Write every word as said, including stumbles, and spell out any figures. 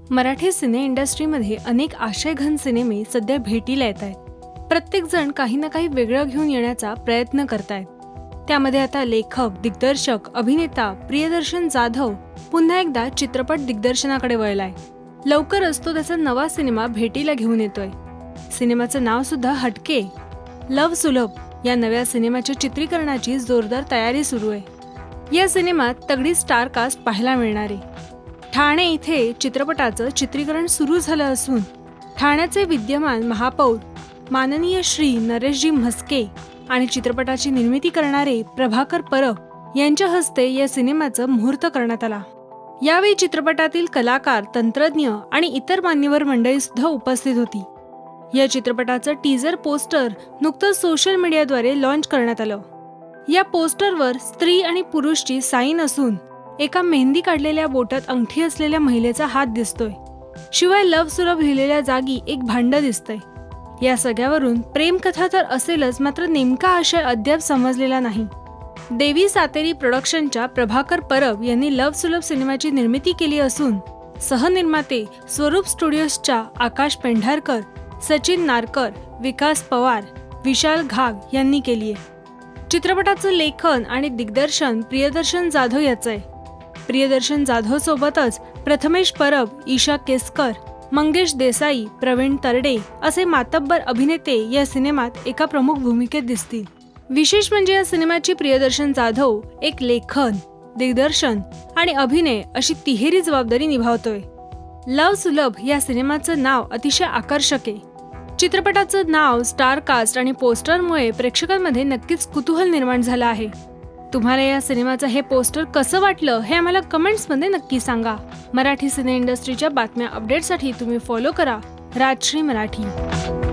मराठी सिने इंडस्ट्रीमध्ये अनेक आशयघन सिनेमे सध्या भेटीला येत आहेत. प्रत्येक जण काही ना काही वेगळं घेऊन येण्याचा प्रयत्न करतायत. त्यामध्ये आता लेखक, दिग्दर्शक, अभिनेता प्रियदर्शन जाधव पुन्हा एकदा चित्रपट दिग्दर्शनाकडे वळलाय. लवकरच तो त्याचा नवा सिनेमा भेटीला घेऊन येतोय. सिनेमाचं नाव सुद्धा हटके. लव्ह सुलभ या नव्या सिनेमाच्या चित्रीकरणाची जोरदार तयारी सुरू आहे. या सिनेमात तगडी स्टार कास्ट पाहायला मिळणार आहे. ठाणे इथे चित्रपटाचं चित्रीकरण सुरू झालं असून ठाण्याचे विद्यमान महापौर माननीय श्री नरेशजी म्हस्के आणि चित्रपटाची निर्मिती करणारे प्रभाकर परब यांच्या हस्ते या सिनेमाचं मुहूर्त करण्यात आला. यावेळी चित्रपटातील कलाकार, तंत्रज्ञ आणि इतर मान्यवर मंडळी सुद्धा उपस्थित होती. या चित्रपटाचं टीजर पोस्टर नुकतंच सोशल मीडियाद्वारे लॉन्च करण्यात आलं. या पोस्टरवर स्त्री आणि पुरुषची साईन असून एका मेहंदी काढलेल्या बोटात अंगठी असलेल्या महिलेचा हात दिसतोय. शिवाय लव्ह सुलभ लिहिलेल्या जागी एक भांड दिसतंय. या सगळ्यावरून प्रेमकथा तर असेलच, मात्र नेमका आशय अद्याप समजलेला नाही. देवी सातेरी प्रोडक्शनच्या प्रभाकर परब यांनी लव्ह सुलभ सिनेमाची निर्मिती केली असून सहनिर्माते स्वरूप स्टुडिओजच्या आकाश पेंढारकर, सचिन नारकर, विकास पवार, विशाल घाग यांनी केली आहे. चित्रपटाचं लेखन आणि दिग्दर्शन प्रियदर्शन जाधव याचं आहे. प्रियदर्शन जाधव सोबतच प्रथमेश परब, ईशा केसकर, मंगेश देसाई, प्रवीण तरडे असे मातब्बर अभिनेते या सिनेमात एका प्रमुख भूमिकेत दिसतील. विशेष म्हणजे या सिनेमाची प्रियदर्शन जाधव एक लेखन, दिग्दर्शन आणि अभिनय अशी तिहेरी जबाबदारी निभावतोय. लव्ह सुलभ या सिनेमाचं नाव अतिशय आकर्षक आहे. चित्रपटाचं नाव, स्टार कास्ट आणि पोस्टरमुळे प्रेक्षकांमध्ये नक्कीच कुतूहल निर्माण झालं आहे. तुम्हाला या सिनेमाचं हे पोस्टर कसं वाटलं हे आम्हाला कमेंट्समध्ये नक्की सांगा. मराठी सिने इंडस्ट्रीच्या बातम्या अपडेटसाठी तुम्ही फॉलो करा राजश्री मराठी.